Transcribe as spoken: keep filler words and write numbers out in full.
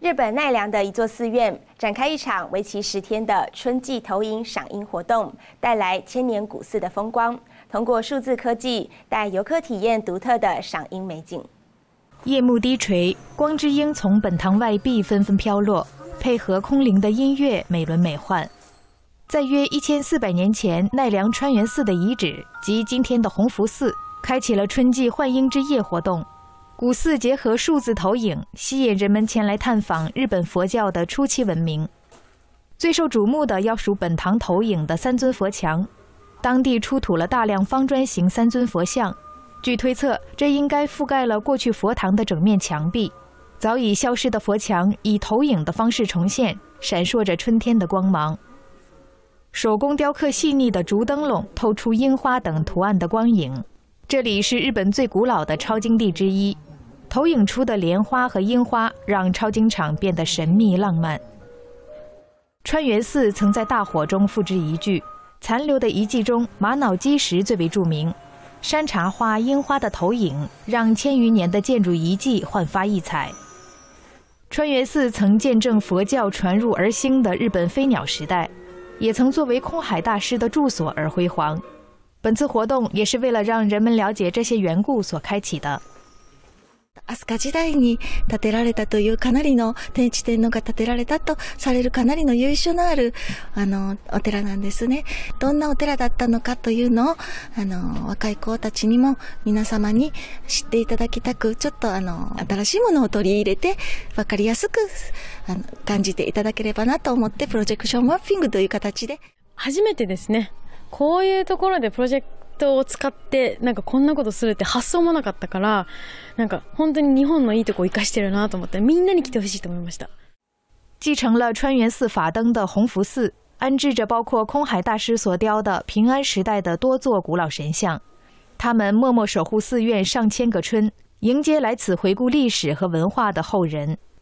日本奈良的一座寺院展开一场为期十天的春季投影赏樱活动，带来千年古寺的风光。通过数字科技，带游客体验独特的赏樱美景。 夜幕低垂，光之樱从本堂外壁纷纷飘落，配合空灵的音乐，美轮美奂。在约一千四百年前，奈良川原寺的遗址及今天的弘福寺，开启了春季幻樱之夜活动。古寺结合数字投影，吸引人们前来探访日本佛教的初期文明。最受瞩目的要数本堂投影的三尊佛墙，当地出土了大量方砖形三尊佛像，据推测，这应该覆盖了过去佛堂的整面墙壁。早已消失的佛墙以投影的方式重现，闪烁着春天的光芒。手工雕刻细腻的竹灯笼透出樱花等图案的光影。这里是日本最古老的抄经地之一，投影出的莲花和樱花让抄经场变得神秘浪漫。川原寺曾在大火中付之一炬，残留的遗迹中玛瑙基石最为著名。山茶花、樱花的投影让千余年的建筑遗迹焕发异彩。川原寺曾见证佛教传入而兴的日本飞鸟时代，也曾作为空海大师的住所而辉煌。本次活动也是为了让人们了解这些缘故所开启的。 飛鳥時代に建てられたというかなりの天地天皇が建てられたとされるかなりの由緒のあるあのお寺なんですね。どんなお寺だったのかというのをあの若い子たちにも皆様に知っていただきたく、ちょっとあの新しいものを取り入れて分かりやすくあの感じていただければなと思ってプロジェクションマッピングという形で。 初めてですね。こういうところでプロジェクトを使ってなんかこんなことするって発想もなかったから、なんか本当に日本のいいとこを生かしてるなと思ってみんなに来てほしいと思いました。 继承了川原寺法灯的弘福寺，安置着包括空海大师所雕的平安时代的多座古老神像，他们默默守护寺院上千个春，迎接来此回顾历史和文化的后人。